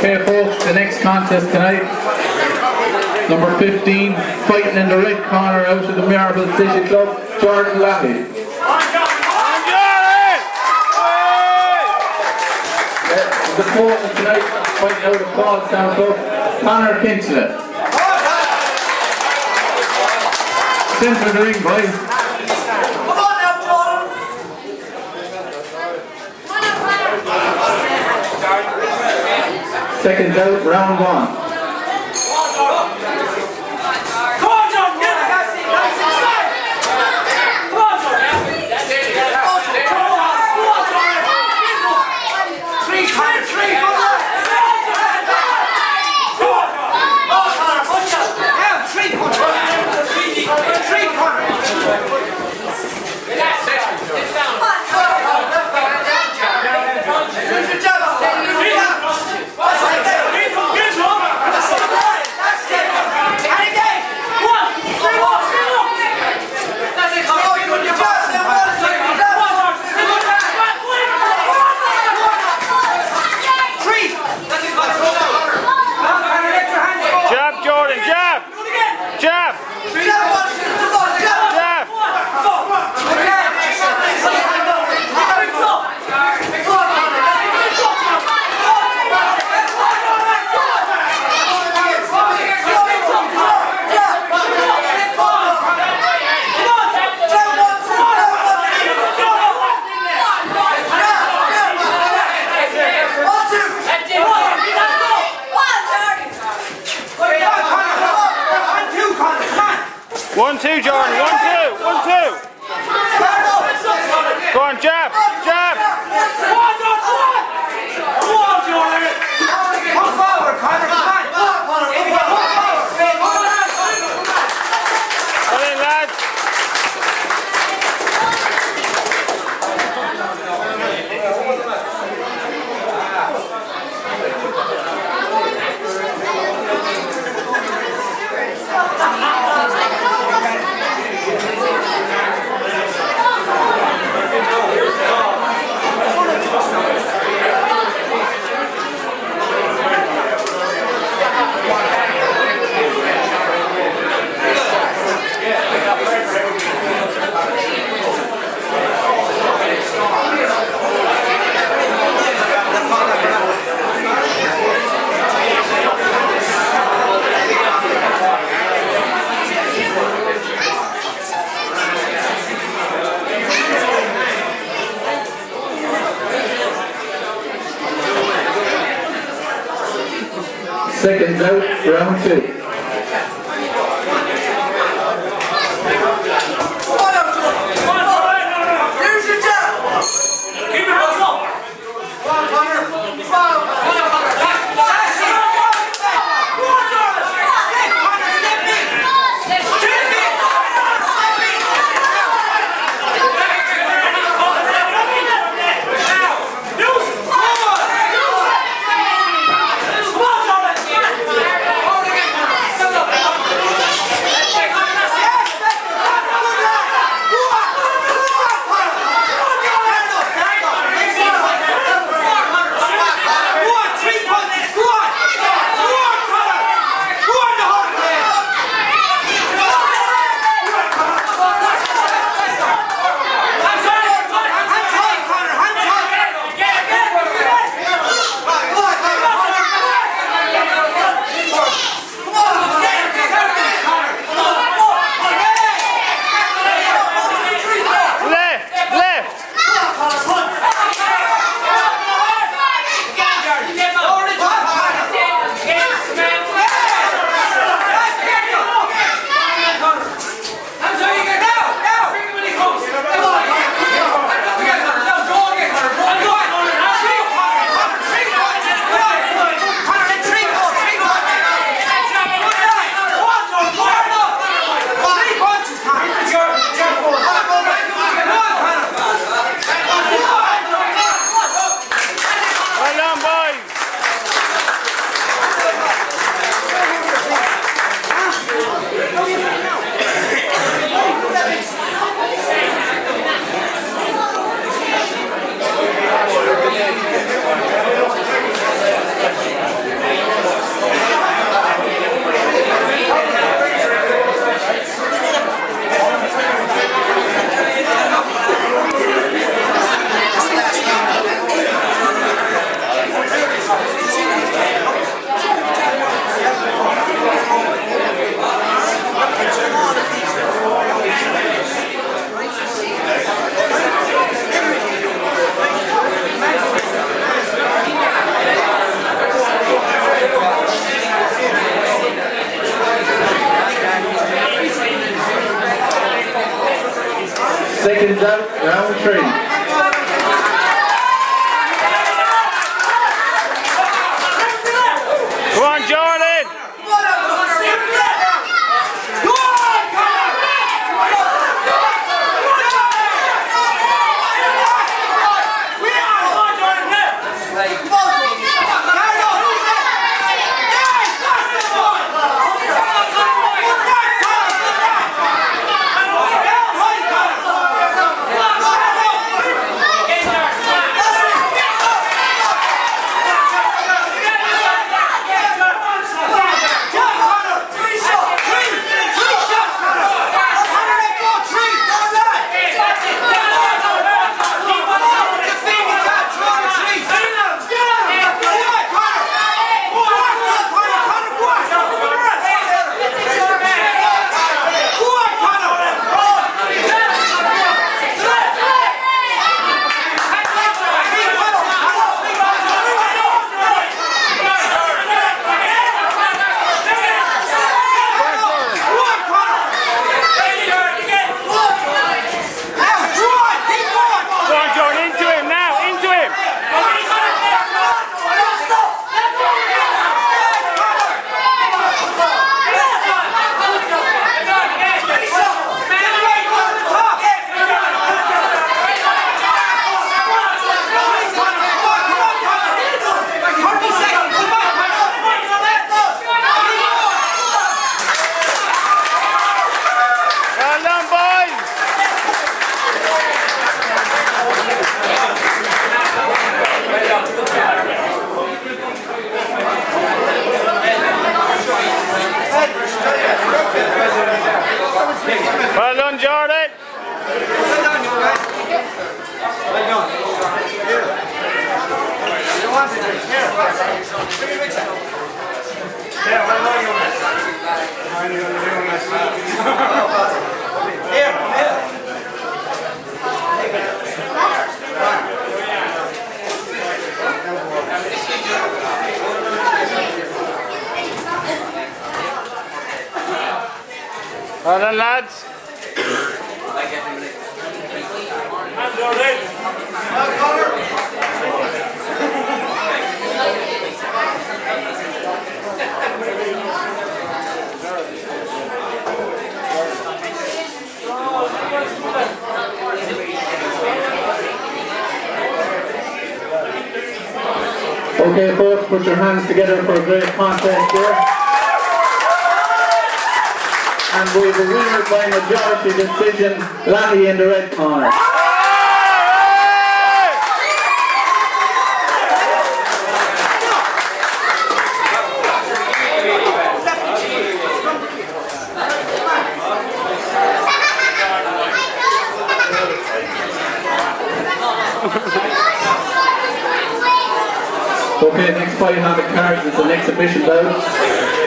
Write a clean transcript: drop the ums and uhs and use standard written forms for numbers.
Okay folks, the next contest tonight, number 15, fighting in the red corner out of the Marble City Club, Jordan Leahy. The opponent tonight, fighting out of Paulstown Club, Conor Kincella. Centre the ring, boys. Come on now, Jordan. Seconds out, round one. Come on, Jordan. Get it. That's it. Come on, Jordan. Three. Come on. One, two, Jordan. 1, 2. 1, 2. Go on, jab. Jab. Come on, Jordan. Come forward, Conor. Come on. Come in, lads. Seconds out, round 2. 3. Come on, Jordan. Well done, Jordan. Well done, lads. Okay, folks, put your hands together for a great contest there. And we have a winner by majority decision, Leahy in the red corner. Okay, next fight on the cards is an exhibition bout.